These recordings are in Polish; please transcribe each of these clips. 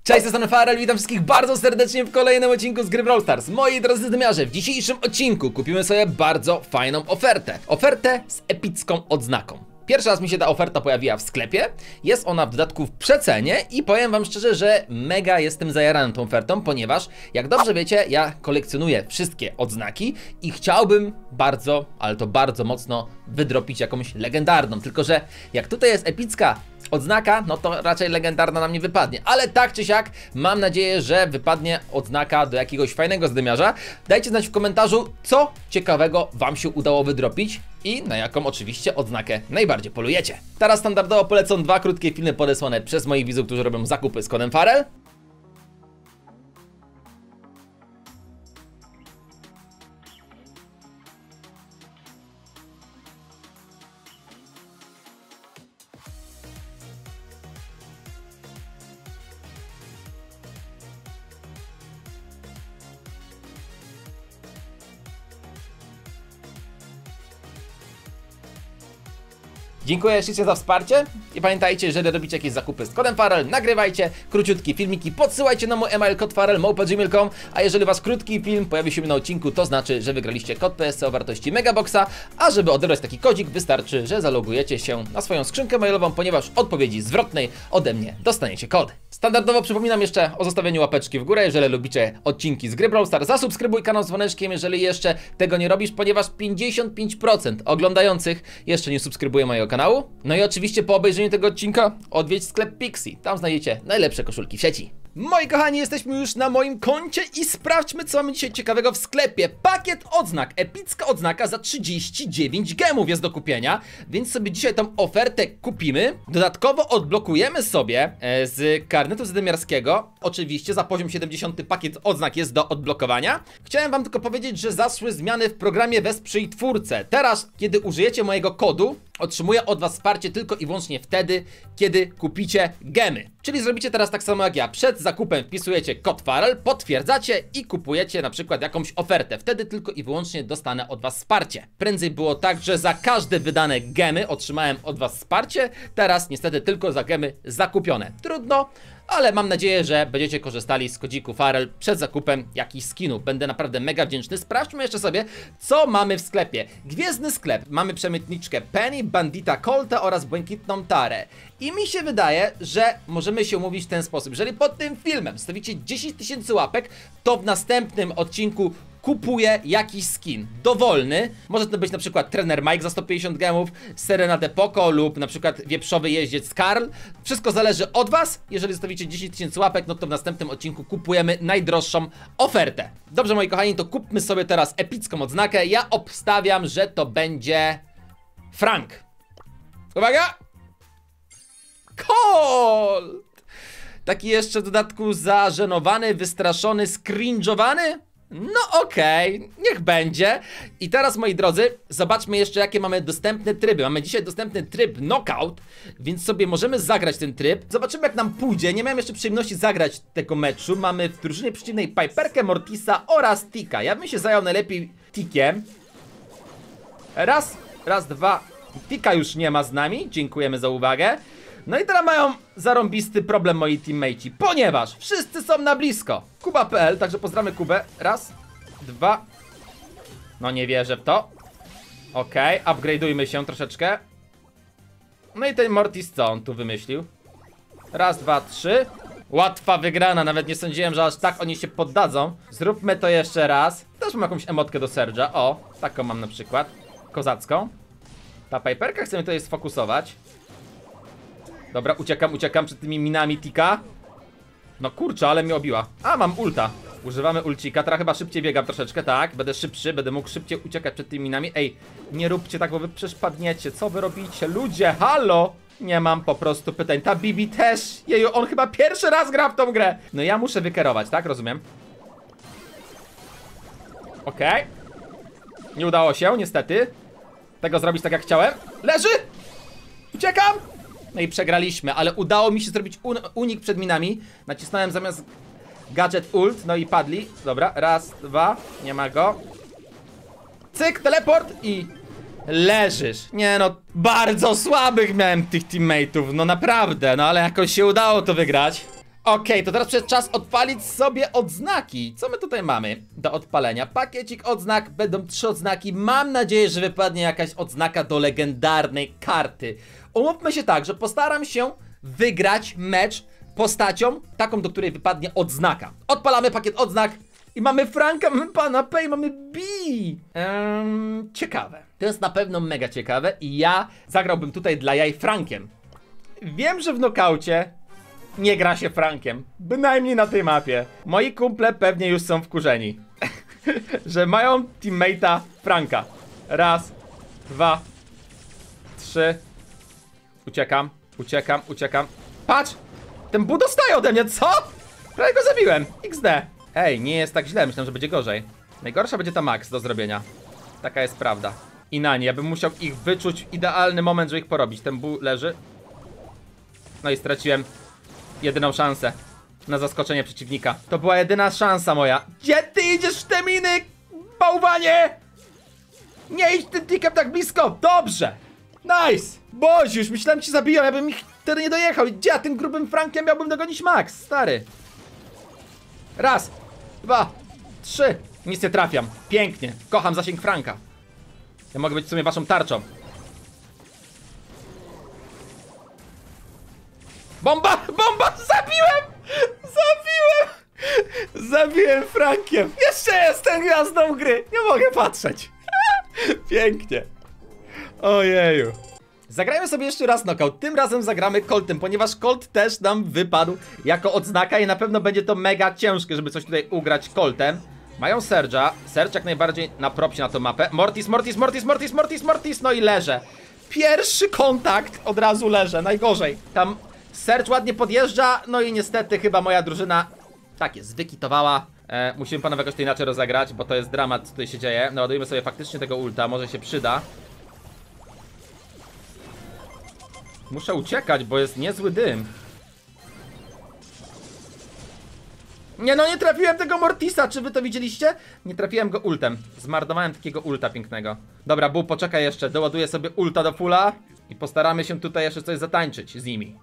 Cześć, jestem Farel, witam wszystkich bardzo serdecznie w kolejnym odcinku z gry Brawl Stars. Moi drodzy dymiarze, w dzisiejszym odcinku kupimy sobie bardzo fajną ofertę. Ofertę z epicką odznaką. Pierwszy raz mi się ta oferta pojawiła w sklepie, jest ona w dodatku w przecenie i powiem wam szczerze, że mega jestem zajarany tą ofertą, ponieważ jak dobrze wiecie, ja kolekcjonuję wszystkie odznaki i chciałbym bardzo, ale to bardzo mocno wydropić jakąś legendarną, tylko że jak tutaj jest epicka odznaka, no to raczej legendarna nam nie wypadnie, ale tak czy siak mam nadzieję, że wypadnie odznaka do jakiegoś fajnego zdymiarza. Dajcie znać w komentarzu, co ciekawego wam się udało wydropić i na jaką oczywiście odznakę najbardziej polujecie. Teraz standardowo polecą dwa krótkie filmy podesłane przez moich widzów, którzy robią zakupy z kodem Farel. Dziękuję ślicznie za wsparcie i pamiętajcie, jeżeli robicie jakieś zakupy z kodem Farel, nagrywajcie króciutkie filmiki, podsyłajcie na mój email kod farel@gmail.com, a jeżeli wasz krótki film pojawi się na odcinku, to znaczy, że wygraliście kod PSC o wartości Megaboxa, a żeby odebrać taki kodzik wystarczy, że zalogujecie się na swoją skrzynkę mailową, ponieważ w odpowiedzi zwrotnej ode mnie dostaniecie kody. Standardowo przypominam jeszcze o zostawieniu łapeczki w górę, jeżeli lubicie odcinki z gry Brawl Stars. Zasubskrybuj kanał z dzwoneczkiem, jeżeli jeszcze tego nie robisz, ponieważ 55% oglądających jeszcze nie subskrybuje mojego kanału. No i oczywiście po obejrzeniu tego odcinka odwiedź sklep Pixie, tam znajdziecie najlepsze koszulki w sieci. Moi kochani, jesteśmy już na moim koncie i sprawdźmy, co mamy dzisiaj ciekawego w sklepie. Pakiet odznak, epicka odznaka za 39 gemów jest do kupienia, więc sobie dzisiaj tą ofertę kupimy. Dodatkowo odblokujemy sobie z karnetu zadymiarskiego, oczywiście za poziom 70 pakiet odznak jest do odblokowania. Chciałem wam tylko powiedzieć, że zaszły zmiany w programie Wesprzyj Twórcę. Teraz, kiedy użyjecie mojego kodu, otrzymuję od was wsparcie tylko i wyłącznie wtedy, kiedy kupicie gemy. Czyli zrobicie teraz tak samo jak ja. Przed zakupem wpisujecie kod Farel, potwierdzacie i kupujecie na przykład jakąś ofertę. Wtedy tylko i wyłącznie dostanę od was wsparcie. Prędzej było tak, że za każde wydane gemy otrzymałem od was wsparcie. Teraz niestety tylko za gemy zakupione. Trudno, ale mam nadzieję, że będziecie korzystali z kodziku Farel przed zakupem jakichś skinów. Będę naprawdę mega wdzięczny. Sprawdźmy jeszcze sobie, co mamy w sklepie. Gwiezdny sklep. Mamy przemytniczkę Penny, Bandita Colta oraz Błękitną Tarę. I mi się wydaje, że możemy się umówić w ten sposób. Jeżeli pod tym filmem stawicie 10 000 łapek, to w następnym odcinku kupuję jakiś skin dowolny. Może to być na przykład trener Mike za 150 gemów, Serena de Poco lub na przykład wieprzowy jeździec Karl. Wszystko zależy od was. Jeżeli zostawicie 10 000 łapek, no to w następnym odcinku kupujemy najdroższą ofertę. Dobrze, moi kochani, to kupmy sobie teraz epicką odznakę. Ja obstawiam, że to będzie Frank. Uwaga! Colt! Taki jeszcze w dodatku zażenowany, wystraszony, skrinżowany? No okej, niech będzie. I teraz, moi drodzy, zobaczmy jeszcze, jakie mamy dostępne tryby. Mamy dzisiaj dostępny tryb Knockout, więc sobie możemy zagrać ten tryb. Zobaczymy, jak nam pójdzie. Nie miałem jeszcze przyjemności zagrać tego meczu. Mamy w drużynie przeciwnej Piperkę, Mortisa oraz Tika. Ja bym się zajął najlepiej Tikiem. Raz, dwa. Tika już nie ma z nami, dziękujemy za uwagę. No i teraz mają zarąbisty problem moi teammateci, ponieważ wszyscy są na blisko. Kuba.pl, także pozdrawiamy Kubę. Raz, dwa. No nie wierzę w to. Okej, upgrade'ujmy się troszeczkę. No i ten Mortis, co on tu wymyślił? Raz, dwa, trzy. Łatwa wygrana, nawet nie sądziłem, że aż tak oni się poddadzą. Zróbmy to jeszcze raz. Też mam jakąś emotkę do Serge'a. O, taką mam na przykład. Kozacką. Ta Piperka chcemy tutaj sfokusować. Dobra, uciekam przed tymi minami Tika. No kurczę, ale mnie obiła. A, mam ulta. Używamy ulcika, teraz chyba szybciej biegam troszeczkę, tak. Będę szybszy, będę mógł szybciej uciekać przed tymi minami. Ej, nie róbcie tak, bo wy przecież padniecie. Co wy robicie? Ludzie, halo! Nie mam po prostu pytań. Ta Bibi też. Jeju, on chyba pierwszy raz gra w tą grę. No ja muszę wykierować, tak? Rozumiem. Okej. Nie udało się, niestety. Tego zrobić tak jak chciałem. Leży! Uciekam! No i przegraliśmy, ale udało mi się zrobić unik przed minami. Nacisnąłem zamiast gadżet ult, no i padli. Dobra, raz, dwa, nie ma go. Cyk, teleport i leżysz. Nie no, bardzo słabych miałem tych teammateów, no naprawdę, no ale jakoś się udało to wygrać. Okej, to teraz przyszedł czas odpalić sobie odznaki. Co my tutaj mamy do odpalenia? Pakiecik odznak, będą 3 odznaki. Mam nadzieję, że wypadnie jakaś odznaka do legendarnej karty. Umówmy się tak, że postaram się wygrać mecz postacią, taką, do której wypadnie odznaka. Odpalamy pakiet odznak i mamy Franka, mamy pana P i mamy B. Ciekawe. To jest na pewno mega ciekawe i ja zagrałbym tutaj dla jaj Frankiem. Wiem, że w nokaucie nie gra się Frankiem, bynajmniej na tej mapie. Moi kumple pewnie już są wkurzeni, że mają teammate'a Franka. Raz, 2, 3. Uciekam, uciekam, uciekam. Patrz! Ten Bu dostaje ode mnie, co? Prawie go zabiłem, XD. Ej, nie jest tak źle, myślałem, że będzie gorzej. Najgorsza będzie ta Max do zrobienia. Taka jest prawda. I na nie, ja bym musiał ich wyczuć w idealny moment, żeby ich porobić. Ten Bu leży. No i straciłem jedyną szansę na zaskoczenie przeciwnika. To była jedyna szansa moja. Gdzie ty idziesz w te miny, bałwanie? Nie idź tym tikiem tak blisko. Dobrze. Nice. Boże, już myślałem, ci zabiłem, ja bym ich wtedy nie dojechał. Gdzie ja tym grubym Frankiem miałbym dogonić Max, stary? Raz, 2, 3. Nic nie trafiam. Pięknie. Kocham zasięg Franka. Ja mogę być w sumie waszą tarczą. Bomba! Bomba! Zabiłem! Zabiłem! Zabiłem Frankiem! Jeszcze jestem gwiazdą gry! Nie mogę patrzeć! Pięknie! Ojeju! Zagrajmy sobie jeszcze raz knockout. Tym razem zagramy Coltem, ponieważ Colt też nam wypadł jako odznaka i na pewno będzie to mega ciężkie, żeby coś tutaj ugrać Coltem. Mają Surge'a. Surge jak najbardziej na propsie na tą mapę. Mortis, Mortis, Mortis, Mortis, Mortis, Mortis! No i leżę. Pierwszy kontakt, od razu leżę. Najgorzej. Tam Surge ładnie podjeżdża, no i niestety chyba moja drużyna tak jest, wykitowała. Musimy panowie jakoś to inaczej rozegrać, bo to jest dramat, co tutaj się dzieje. Naładujmy sobie faktycznie tego ulta, może się przyda. Muszę uciekać, bo jest niezły dym. Nie no, nie trafiłem tego Mortisa, czy wy to widzieliście? Nie trafiłem go ultem, zmarnowałem takiego ulta pięknego. Dobra, Bu, poczekaj jeszcze, doładuję sobie ulta do fulla i postaramy się tutaj jeszcze coś zatańczyć z nimi.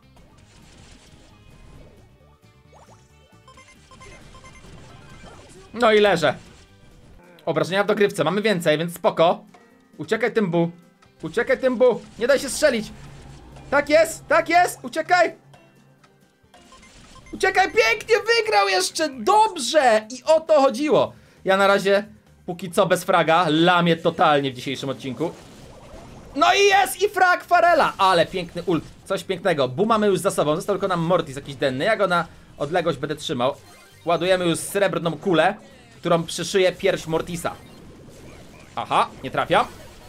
No i leżę. Obrażenia w dogrywce, mamy więcej, więc spoko. Uciekaj tym Bu. Uciekaj tym Bu. Nie daj się strzelić. Tak jest, uciekaj. Uciekaj, pięknie, wygrał jeszcze, dobrze. I o to chodziło. Ja na razie, póki co bez fraga, lamię totalnie w dzisiejszym odcinku. No i jest, i frag Pharrella. Ale piękny ult, coś pięknego. Bu mamy już za sobą, został tylko nam Mortis jakiś denny. Ja go na odległość będę trzymał. Ładujemy już srebrną kulę, którą przyszyję pierś Mortisa. Aha, nie trafiam.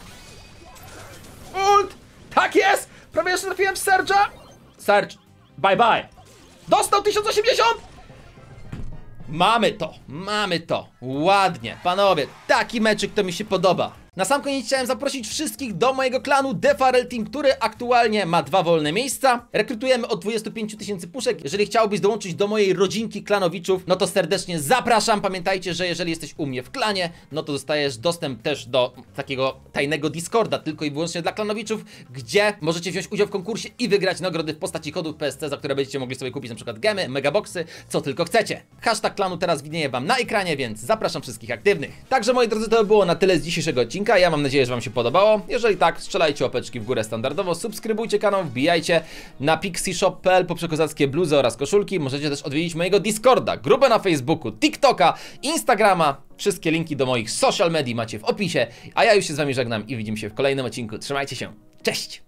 Ult! Tak jest! Prawie jeszcze trafiłem w Surge'a. Surge, bye bye. Dostał 1080! Mamy to. Ładnie, panowie, taki meczyk to mi się podoba. Na sam koniec chciałem zaprosić wszystkich do mojego klanu The Pharrell Team, który aktualnie ma 2 wolne miejsca. Rekrutujemy od 25 000 puszek. Jeżeli chciałbyś dołączyć do mojej rodzinki klanowiczów, no to serdecznie zapraszam. Pamiętajcie, że jeżeli jesteś u mnie w klanie, no to dostajesz dostęp też do takiego tajnego Discorda, tylko i wyłącznie dla klanowiczów, gdzie możecie wziąć udział w konkursie i wygrać nagrody w postaci kodów PSC, za które będziecie mogli sobie kupić na przykład gemy, megaboxy, co tylko chcecie. Hashtag klanu teraz widnieje wam na ekranie, więc zapraszam wszystkich aktywnych. Także moi drodzy, to by było na tyle z dzisiejszego odcinka. Ja mam nadzieję, że wam się podobało. Jeżeli tak, strzelajcie łapeczki w górę standardowo, subskrybujcie kanał, wbijajcie na pixieshop.pl po przekozackie bluzy oraz koszulki. Możecie też odwiedzić mojego Discorda, grupę na Facebooku, TikToka, Instagrama. Wszystkie linki do moich social media macie w opisie. A ja już się z wami żegnam i widzimy się w kolejnym odcinku. Trzymajcie się. Cześć!